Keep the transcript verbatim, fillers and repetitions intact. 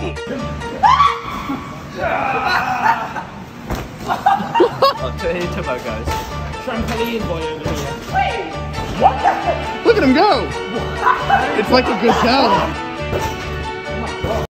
Oh, turn into about guys. Trampoline boy over here. Look at him go! It's like a gazelle.